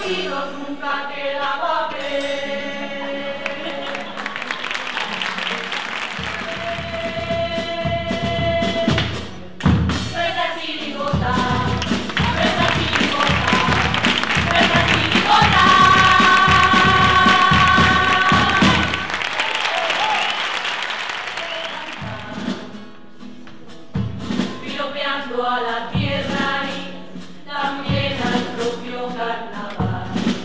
partidos nunca queda papel. Nuestra chirigota, nuestra chirigota, nuestra chirigota. Piropeando a la tierra y también al propio carnaval.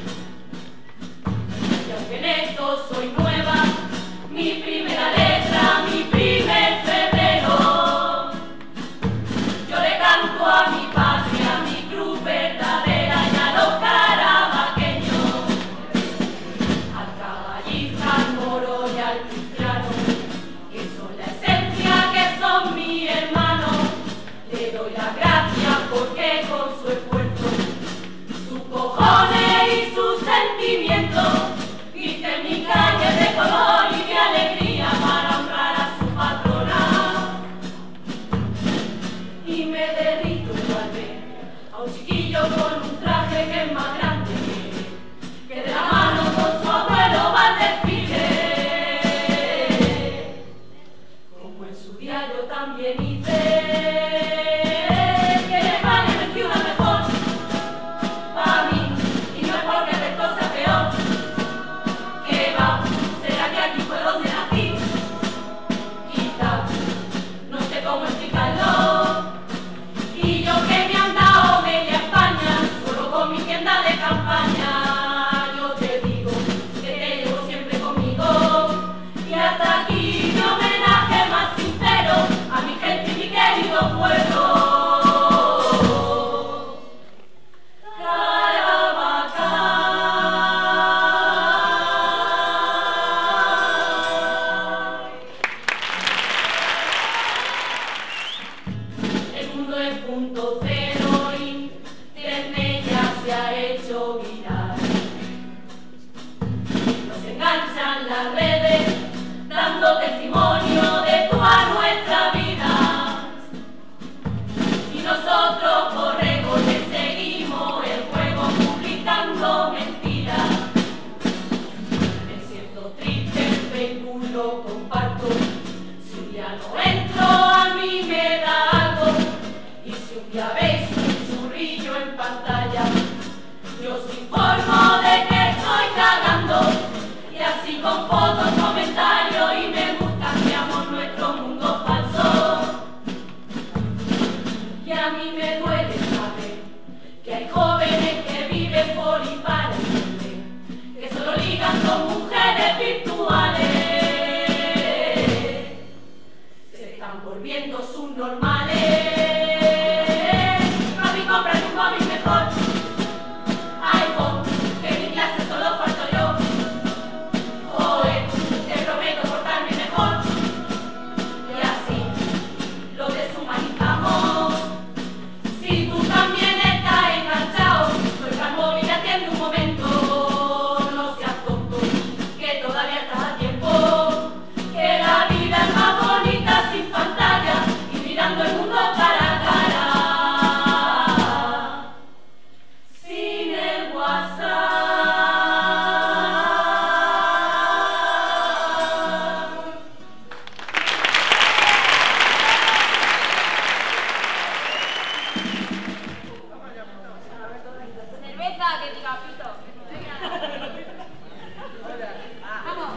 Y aunque en esto soy nueva, mi primera letra, mi primer febrero, yo le canto a mi patria, a mi cruz verdadera y a los carabaqueños, al caballista, al moro y al cristiano, que son la esencia, que son mi hermano. Le doy las gracias porque con su esfuerzo, sus cojones y sus sentimientos, visten mi calle de color y de alegría para honrar a su patrona. Y me derrito al ver a un chiquillo con un traje que es más grande que de la mano con su abuelo va al desfile. Como en su día yo también hice. Con fotos, comentarios y me gusta, creamos nuestro mundo falso. Y a mí me duele saber que hay jóvenes que viven por y para siempre, que solo ligan con mujeres virtuales. Se están volviendo subnormales. Papi, cómprame un móvil mejor. iPhone, que en mi clase solo falto yo. Te prometo portarme mejor. Y así lo deshumanizamos. Si tú también estás enganchado, suelta el móvil y atiende un momento. No seas tonto, que todavía estás a tiempo. Que la vida es más bonita sin pantalla y mirando el mundo cara a cara. Sin el WhatsApp. Que diga pito. Vamos.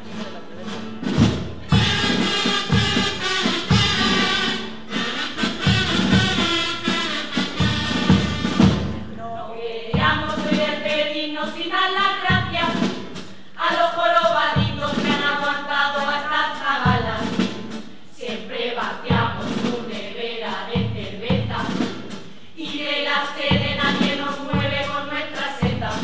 No queríamos despedirnos sin dar las gracias a los jorobaditos que han aguantado hasta esta gala. Siempre vaciamos su nevera de cerveza y de la sede nadie nos mueve con nuestra seta.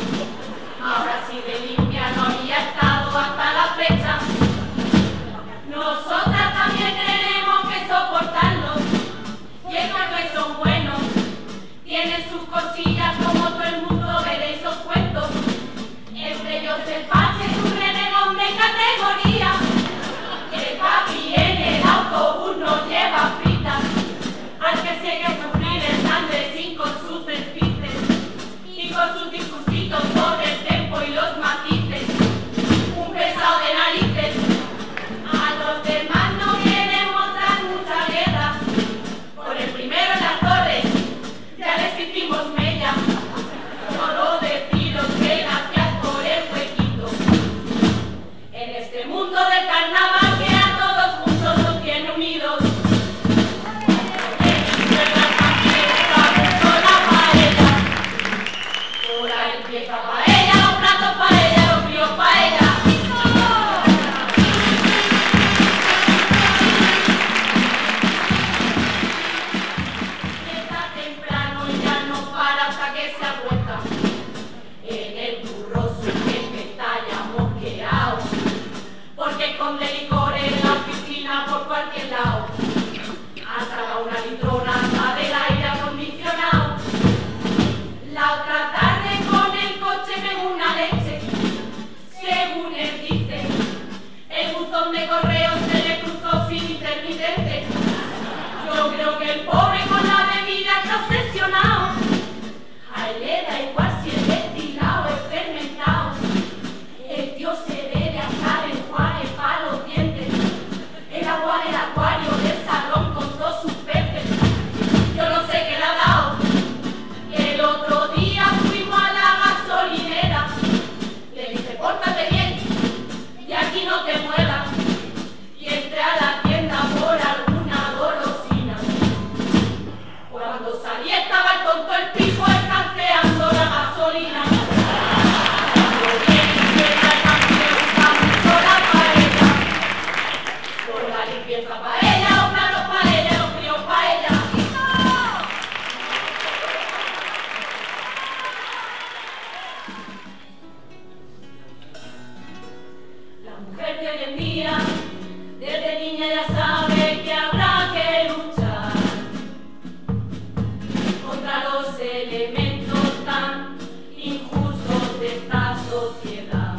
los elementos tan injustos de esta sociedad.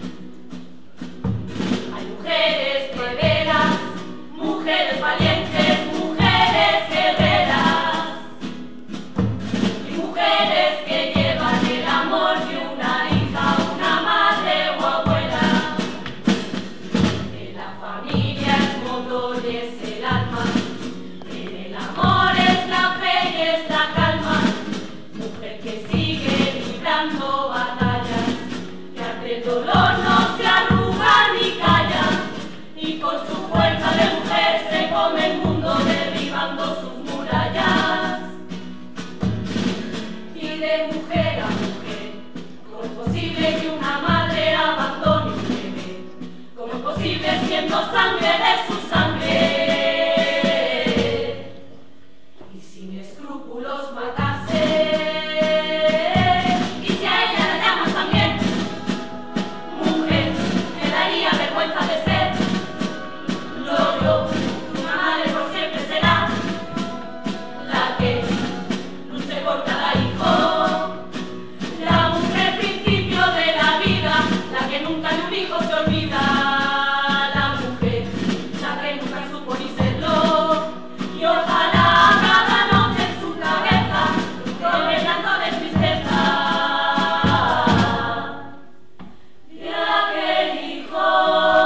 Hay mujeres de veras, mujeres valientes, mujeres guerreras y mujeres que llevan el amor de una hija, una madre o abuela. En la familia es motor y es el alma, en el amor es la fe y es la calma. Mujer que sigue librando batallas, que ante el dolor no se arruga ni calla, y con su fuerza de mujer se come el mundo derribando sus murallas. Y de mujer a mujer, ¿cómo es posible que una madre abandone un bebé? ¿Cómo es posible siendo sangre de su sangre? Y sin escrúpulos matase. Y si a ella la llaman también mujer, me daría vergüenza de ser. Lo una madre por siempre será la que luche por cada hijo. La mujer principio de la vida, la que nunca de un hijo se olvida. La mujer, la que nunca supo ni serlo. Y ojalá cada noche en su cabeza tome llanto de tristeza de aquel hijo.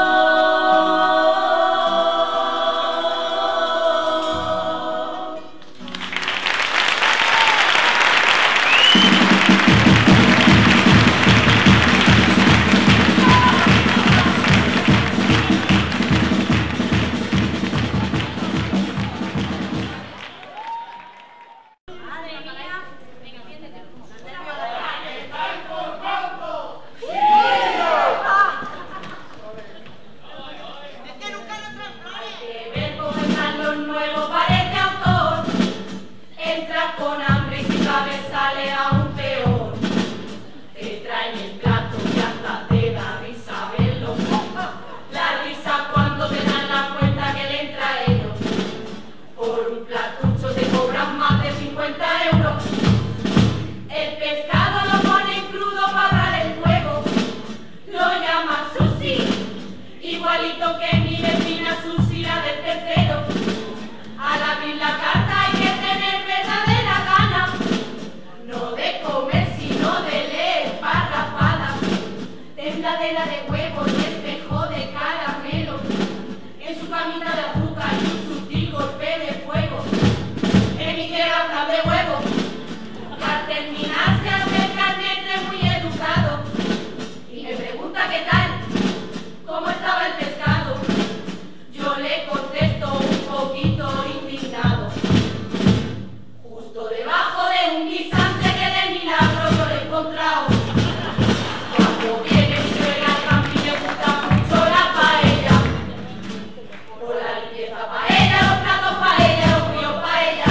Que ver cómo están los nuevos parece autor. Entra con hambre y si cabe sale aún peor. Te traen el plato y hasta te da risa verlo. La risa cuando te dan la cuenta que le entra a ellos. Por un platucho te cobran más de 50 euros. El pescado lo ponen crudo para dar el fuego. Lo llaman sushi, igualito que mi vecina Susi, la del tercero. Al abrir la carta hay que tener verdadera gana, no de comer sino de leer parrafadas. Tembladera de huevo y espejo de caramelo, en su camita de azúcar y un sutil golpe de fuego. En mi tierra flan de huevo, que al terminar se acerca el netre muy educado y me pregunta qué tal, cómo estaba el pescado. Yo le contesto un poquito indignado. Justo debajo de un guisante que de milagro yo lo he encontrado. Cuando viene mi suegra al camping me gusta mucho la paella. Por la limpieza paella, los platos paella, los fríos paella.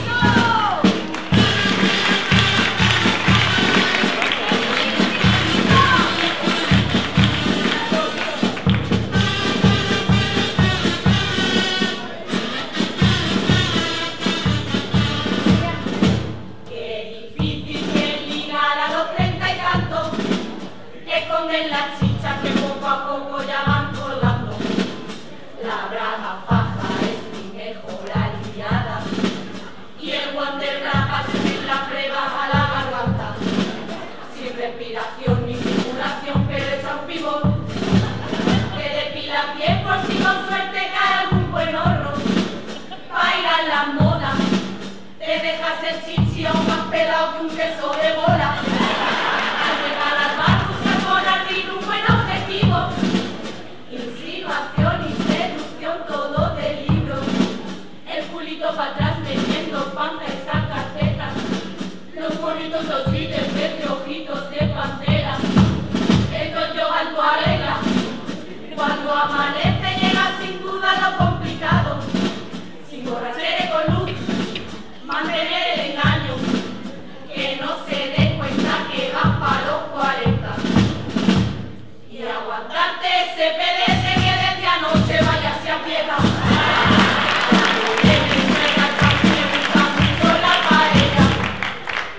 Qué difícil que es ligar a los 30 y tantos, esconden las chichas que poco a poco ya van colgando. La braga faja es mi mejor aliada y el guante braga subir la prueba a la garganta. Sin respiración ni circulación, pero echa un pivot. Te depila bien por si con suerte cae algún buen horro. Bailan las modas, te dejas el chichi aún más pelado que un queso de bola. Al llegar al bar buscas con ardid un buen objetivo. Insinuación y seducción, todo de libro. El culito para atrás metiendo panza y sacas tetas. Los bonitos ositos de ojitos de pantera. Esto es yoga en tu arregla. Cuando amanece llega sin duda lo complicado. Sin borrachera y con luz, mantener el engaño. Que no se dé cuenta que va para los 40. Y aguantarte ese pedete que desde anoche vaya hacia piedra. Cuando viene suena el campo me gusta mucho la paella.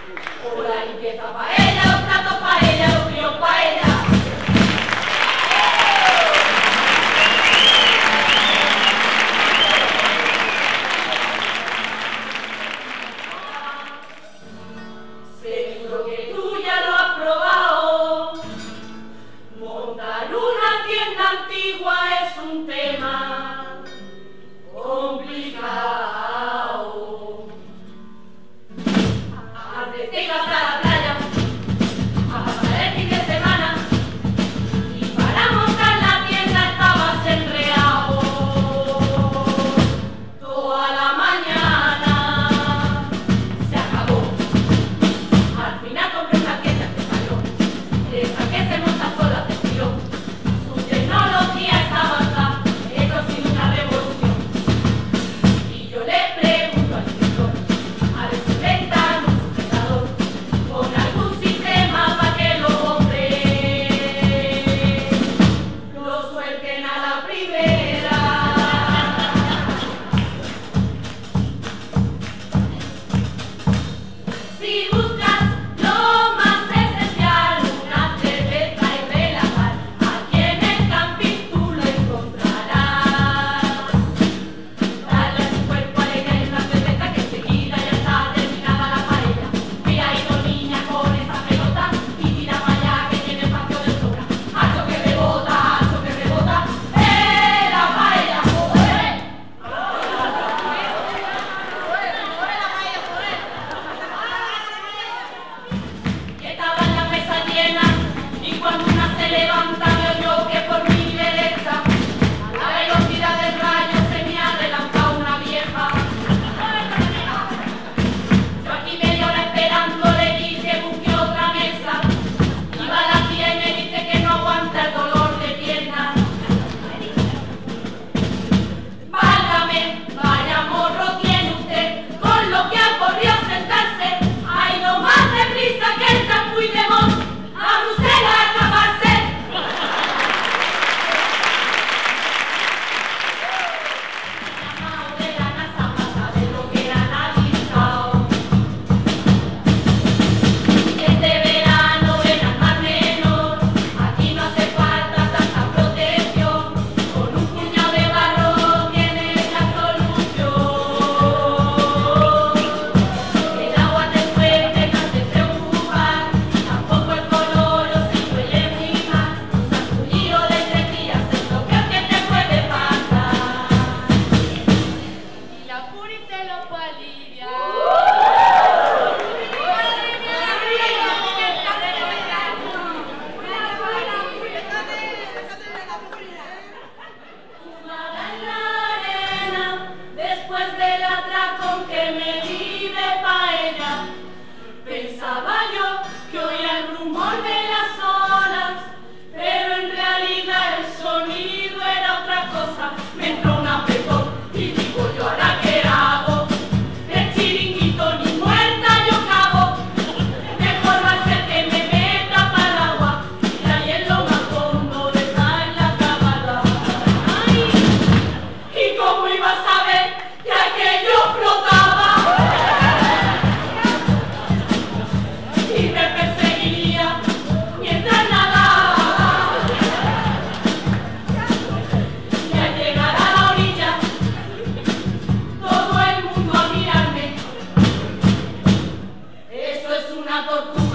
Tortura.